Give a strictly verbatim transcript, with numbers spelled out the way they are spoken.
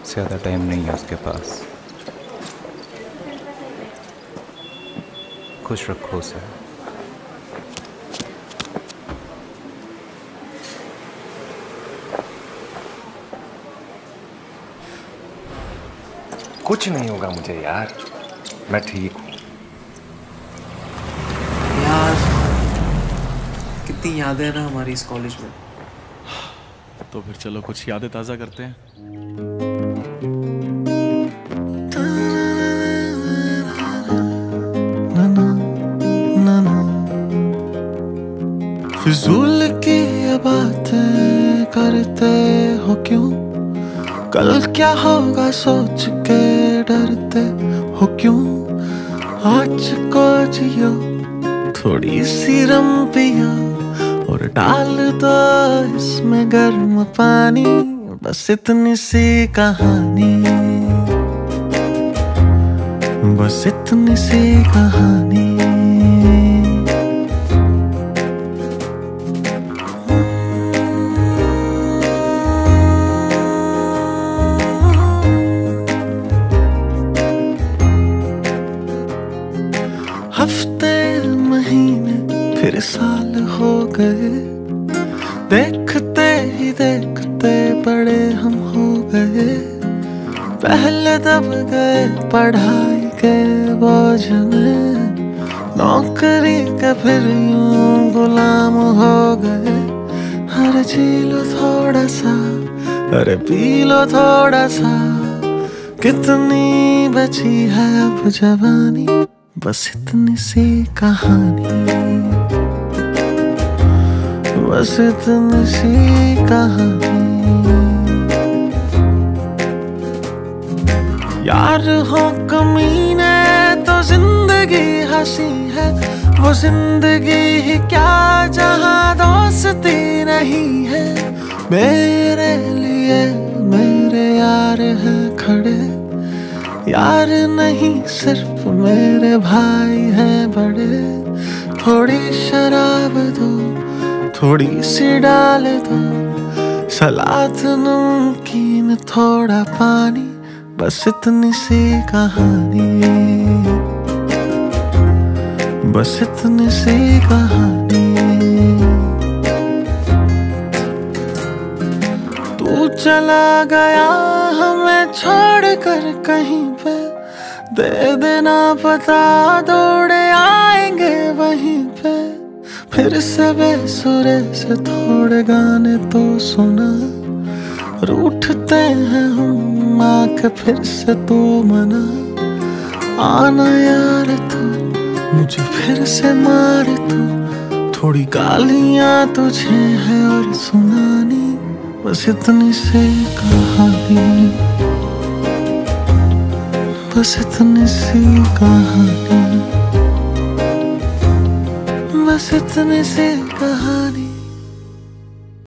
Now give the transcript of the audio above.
ज़्यादा टाइम नहीं है उसके पास। खुश रखो उसे। कुछ नहीं होगा मुझे यार, मैं ठीक हूँ। यार कितनी यादें हैं ना हमारी इस कॉलेज में। तो फिर चलो कुछ यादें ताज़ा करते हैं। फिजूल की ये बातें करते हो क्यों? कल क्या होगा सोच के डरते हो क्यों? आज को जियो, थोड़ी सी रम पियो और डाल दो इसमें गर्म पानी। बस इतनी सी कहानी, बस इतनी सी कहानी। हफ्ते महीने फिर साल हो गए, देखते ही देखते बड़े हम हो गए। पहले दब गए पढ़ाई के बोझ में, नौकरी के फिर यूं गुलाम हो गए। हर जी लो थोड़ा सा, अरे पी लो थोड़ा सा, कितनी बची है अब जवानी। बस इतनी सी कहानी, बस इतनी सी कहानी। यार हो कमीने तो जिंदगी हंसी है, वो जिंदगी ही क्या जहां दोस्ती नहीं है। मेरे लिए मेरे यार है खड़े, यार नहीं सिर्फ मेरे भाई हैं बड़े। थोड़ी शराब दो, थोड़ी सी डाल दो, सलाद नमकीन थोड़ा पानी। बस इतनी सी कहानी, बस इतनी सी कहानी। तू चला गया हमें छोड़ कर कहीं पे, दे देना पता दौड़े आएंगे वहीं पे। फिर से बेसुरे से थोड़े गाने तो सुना, रूठते हैं हम आके फिर से तू मना। आना यार तू मुझे फिर से मार तू, थोड़ी गालियां तुझे है और सुनानी। बस इतनी सी कहानी, बस इतनी सी कहानी, बस इतनी सी कहानी।